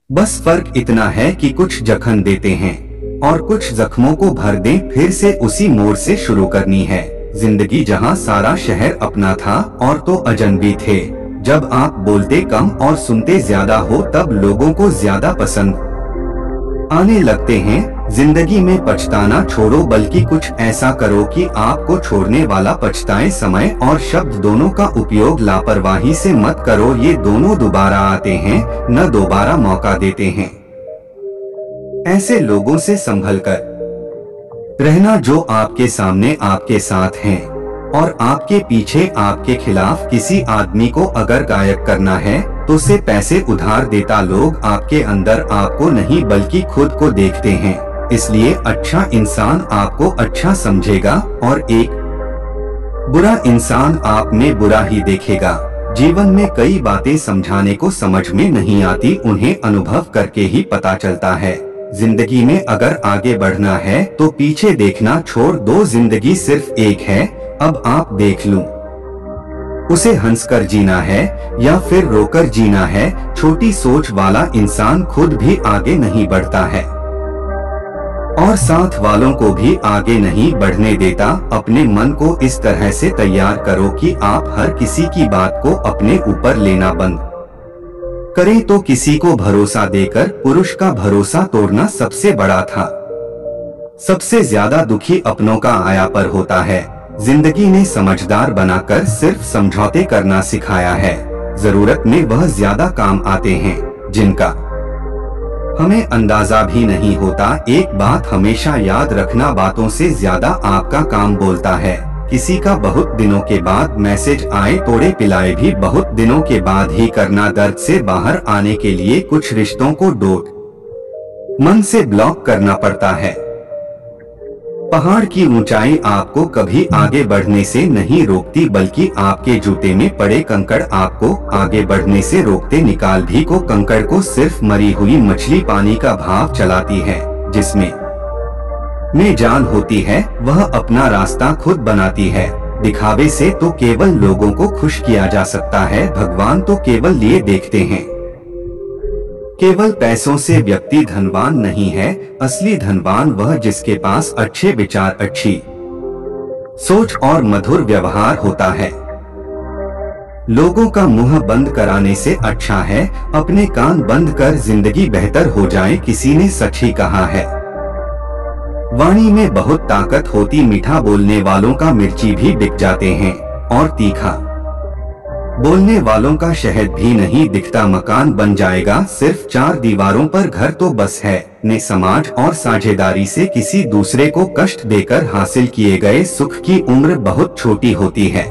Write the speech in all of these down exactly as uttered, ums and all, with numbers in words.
बस फर्क इतना है कि कुछ जखन देते हैं और कुछ जख्मों को भर दें, फिर से उसी मोड़ से शुरू करनी है। जिंदगी जहां सारा शहर अपना था और तो अजनबी थे। जब आप बोलते कम और सुनते ज्यादा हो तब लोगों को ज्यादा पसंद आने लगते हैं। जिंदगी में पछताना छोड़ो, बल्कि कुछ ऐसा करो कि आपको छोड़ने वाला पछताए। समय और शब्द दोनों का उपयोग लापरवाही से मत करो, ये दोनों दोबारा आते हैं, न दोबारा मौका देते हैं। ऐसे लोगों से संभल कर रहना जो आपके सामने आपके साथ हैं और आपके पीछे आपके खिलाफ। किसी आदमी को अगर गायब करना है तो उसे पैसे उधार देता। लोग आपके अंदर आपको नहीं बल्कि खुद को देखते हैं, इसलिए अच्छा इंसान आपको अच्छा समझेगा और एक बुरा इंसान आप में बुरा ही देखेगा। जीवन में कई बातें समझाने को समझ में नहीं आती, उन्हें अनुभव करके ही पता चलता है। जिंदगी में अगर आगे बढ़ना है तो पीछे देखना छोड़ दो, जिंदगी सिर्फ एक है, अब आप देख लूं। उसे हंसकर जीना है या फिर रोकर जीना है। छोटी सोच वाला इंसान खुद भी आगे नहीं बढ़ता है और साथ वालों को भी आगे नहीं बढ़ने देता। अपने मन को इस तरह से तैयार करो कि आप हर किसी की बात को अपने ऊपर लेना बंद करें। तो किसी को भरोसा देकर पुरुष का भरोसा तोड़ना सबसे बड़ा था। सबसे ज्यादा दुखी अपनों का आया पर होता है। जिंदगी ने समझदार बनाकर सिर्फ समझौते करना सिखाया है। जरूरत में वह ज्यादा काम आते हैं जिनका हमें अंदाजा भी नहीं होता। एक बात हमेशा याद रखना, बातों से ज्यादा आपका काम बोलता है। किसी का बहुत दिनों के बाद मैसेज आए, तोड़े पिलाए भी बहुत दिनों के बाद ही करना। दर्द से बाहर आने के लिए कुछ रिश्तों को डोट मन से ब्लॉक करना पड़ता है। पहाड़ की ऊंचाई आपको कभी आगे बढ़ने से नहीं रोकती, बल्कि आपके जूते में पड़े कंकड़ आपको आगे बढ़ने से रोकते। निकाल भी को कंकड़ को सिर्फ मरी हुई मछली पानी का भाव चलाती है। जिसमें में जान होती है वह अपना रास्ता खुद बनाती है। दिखावे से तो केवल लोगों को खुश किया जा सकता है, भगवान तो केवल लिए देखते हैं। केवल पैसों से व्यक्ति धनवान नहीं है, असली धनवान वह जिसके पास अच्छे विचार, अच्छी सोच और मधुर व्यवहार होता है। लोगों का मुंह बंद कराने से अच्छा है अपने कान बंद कर जिंदगी बेहतर हो जाए। किसी ने सच ही कहा है, वाणी में बहुत ताकत होती, मीठा बोलने वालों का मिर्ची भी बिक जाते हैं और तीखा बोलने वालों का शहद भी नहीं दिखता। मकान बन जाएगा सिर्फ चार दीवारों पर, घर तो बस है ने समाज और साझेदारी से किसी दूसरे को कष्ट देकर हासिल किए गए सुख की उम्र बहुत छोटी होती है।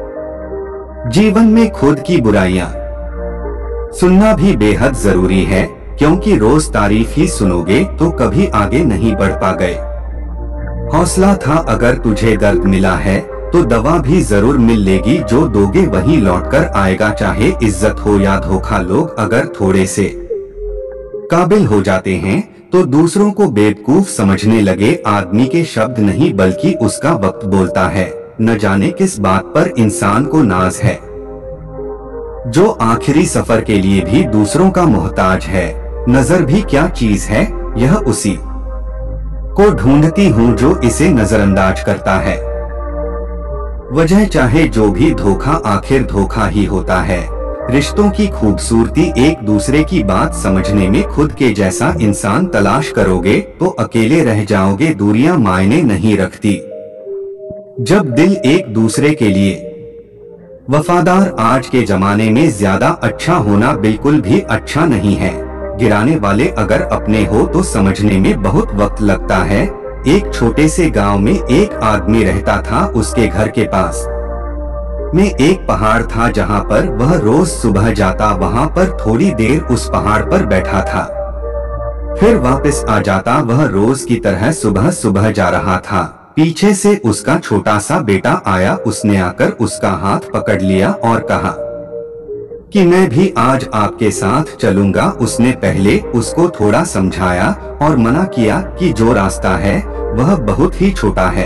जीवन में खुद की बुराइयां सुनना भी बेहद जरूरी है, क्योंकि रोज तारीफ ही सुनोगे तो कभी आगे नहीं बढ़ पा गए। हौसला था अगर तुझे दर्द मिला है तो दवा भी जरूर मिल लेगी, जो दोगे वही लौटकर आएगा। चाहे इज्जत हो या धोखा, लोग अगर थोड़े से काबिल हो जाते हैं तो दूसरों को बेवकूफ समझने लगे। आदमी के शब्द नहीं बल्कि उसका वक्त बोलता है। न जाने किस बात पर इंसान को नाज है, जो आखिरी सफर के लिए भी दूसरों का मोहताज है। नजर भी क्या चीज है, यह उसी को ढूंढती हूँ जो इसे नजरअंदाज करता है। वजह चाहे जो भी, धोखा आखिर धोखा ही होता है। रिश्तों की खूबसूरती एक दूसरे की बात समझने में। खुद के जैसा इंसान तलाश करोगे तो अकेले रह जाओगे, दूरियां मायने नहीं रखती जब दिल एक दूसरे के लिए वफादार। आज के जमाने में ज्यादा अच्छा होना बिल्कुल भी अच्छा नहीं है। गिराने वाले अगर अपने हो तो समझने में बहुत वक्त लगता है। एक छोटे से गांव में एक आदमी रहता था। उसके घर के पास में एक पहाड़ था जहां पर वह रोज सुबह जाता, वहां पर थोड़ी देर उस पहाड़ पर बैठा था, फिर वापस आ जाता। वह रोज की तरह सुबह सुबह जा रहा था। पीछे से उसका छोटा सा बेटा आया। उसने आकर उसका हाथ पकड़ लिया और कहा कि मैं भी आज आपके साथ चलूंगा। उसने पहले उसको थोड़ा समझाया और मना किया कि जो रास्ता है वह बहुत ही छोटा है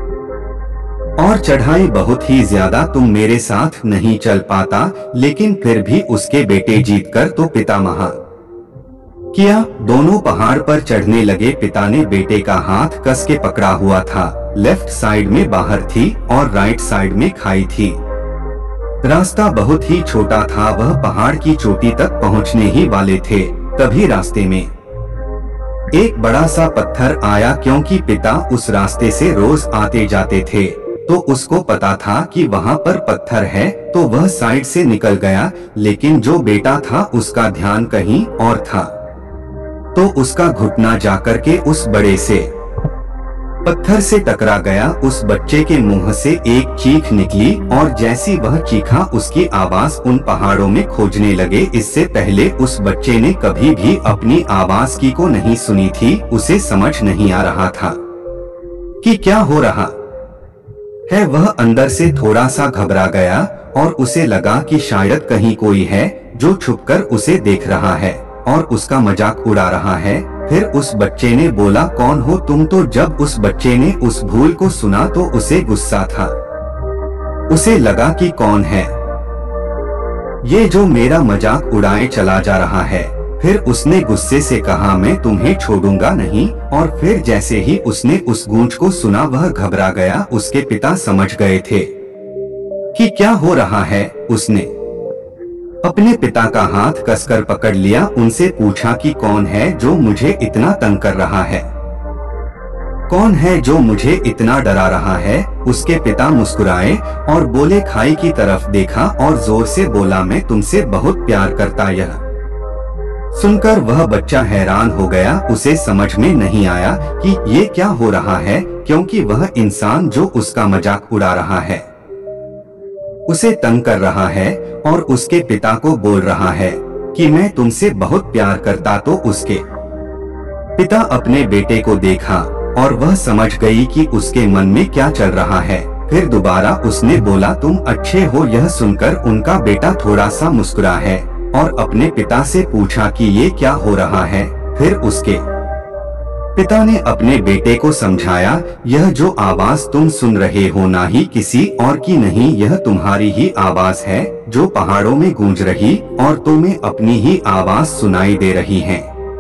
और चढ़ाई बहुत ही ज्यादा, तुम मेरे साथ नहीं चल पाता। लेकिन फिर भी उसके बेटे जीत कर तो पितामह किया। दोनों पहाड़ पर चढ़ने लगे। पिता ने बेटे का हाथ कस के पकड़ा हुआ था। लेफ्ट साइड में बाहर थी और राइट साइड में खाई थी। रास्ता बहुत ही छोटा था। वह पहाड़ की चोटी तक पहुंचने ही वाले थे, तभी रास्ते में एक बड़ा सा पत्थर आया। क्योंकि पिता उस रास्ते से रोज आते जाते थे, तो उसको पता था कि वहाँ पर पत्थर है, तो वह साइड से निकल गया। लेकिन जो बेटा था उसका ध्यान कहीं और था, तो उसका घुटना जाकर के उस बड़े से पत्थर से टकरा गया। उस बच्चे के मुंह से एक चीख निकली और जैसी वह चीखा, उसकी आवाज उन पहाड़ों में खोजने लगे। इससे पहले उस बच्चे ने कभी भी अपनी आवाज की को नहीं सुनी थी। उसे समझ नहीं आ रहा था कि क्या हो रहा है। वह अंदर से थोड़ा सा घबरा गया और उसे लगा कि शायद कहीं कोई है जो छुपकर उसे देख रहा है और उसका मजाक उड़ा रहा है। फिर उस बच्चे ने बोला, कौन हो तुम? तो जब उस बच्चे ने उस भूल को सुना तो उसे गुस्सा था। उसे लगा कि कौन है ये जो मेरा मजाक उड़ाए चला जा रहा है। फिर उसने गुस्से से कहा, मैं तुम्हें छोड़ूंगा नहीं। और फिर जैसे ही उसने उस गूंज को सुना, वह घबरा गया। उसके पिता समझ गए थे कि क्या हो रहा है। उसने अपने पिता का हाथ कसकर पकड़ लिया। उनसे पूछा कि कौन है जो मुझे इतना तंग कर रहा है, कौन है जो मुझे इतना डरा रहा है। उसके पिता मुस्कुराए और बोले, खाई की तरफ देखा और जोर से बोला, मैं तुमसे बहुत प्यार करता। यह सुनकर वह बच्चा हैरान हो गया। उसे समझ में नहीं आया कि ये क्या हो रहा है, क्योंकि वह इंसान जो उसका मजाक उड़ा रहा है, उसे तंग कर रहा है और उसके पिता को बोल रहा है कि मैं तुमसे बहुत प्यार करता। तो उसके पिता अपने बेटे को देखा और वह समझ गई कि उसके मन में क्या चल रहा है। फिर दोबारा उसने बोला, तुम अच्छे हो। यह सुनकर उनका बेटा थोड़ा सा मुस्कुरा है और अपने पिता से पूछा कि ये क्या हो रहा है। फिर उसके पिता ने अपने बेटे को समझाया, यह जो आवाज तुम सुन रहे हो ना ही किसी और की नहीं, यह तुम्हारी ही आवाज है जो पहाड़ों में गूंज रही और तुम्हें अपनी ही आवाज सुनाई दे रही है।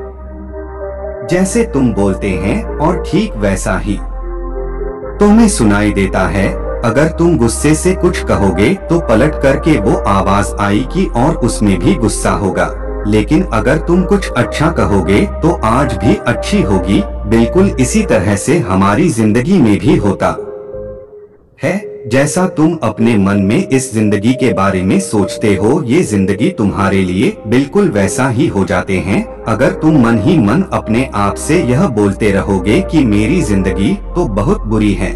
जैसे तुम बोलते हैं और ठीक वैसा ही तुम्हें सुनाई देता है। अगर तुम गुस्से से कुछ कहोगे तो पलट करके वो आवाज आएगी और उसमें भी गुस्सा होगा। लेकिन अगर तुम कुछ अच्छा कहोगे तो आज भी अच्छी होगी। बिल्कुल इसी तरह से हमारी जिंदगी में भी होता है। जैसा तुम अपने मन में इस जिंदगी के बारे में सोचते हो, ये जिंदगी तुम्हारे लिए बिल्कुल वैसा ही हो जाते हैं। अगर तुम मन ही मन अपने आप से यह बोलते रहोगे कि मेरी जिंदगी तो बहुत बुरी है,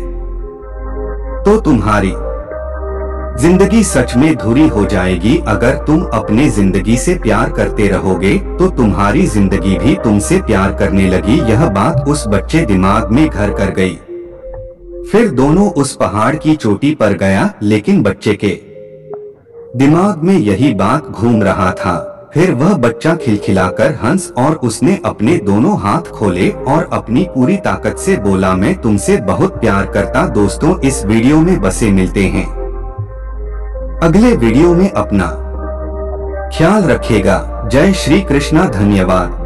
तो तुम्हारी जिंदगी सच में धुरी हो जाएगी। अगर तुम अपने जिंदगी से प्यार करते रहोगे तो तुम्हारी जिंदगी भी तुमसे प्यार करने लगी। यह बात उस बच्चे दिमाग में घर कर गई। फिर दोनों उस पहाड़ की चोटी पर गया, लेकिन बच्चे के दिमाग में यही बात घूम रहा था। फिर वह बच्चा खिलखिलाकर हंस और उसने अपने दोनों हाथ खोले और अपनी पूरी ताकत से बोला, मैं तुमसे बहुत प्यार करता। दोस्तों, इस वीडियो में बसे मिलते हैं अगले वीडियो में। अपना ख्याल रखिएगा। जय श्री कृष्णा। धन्यवाद।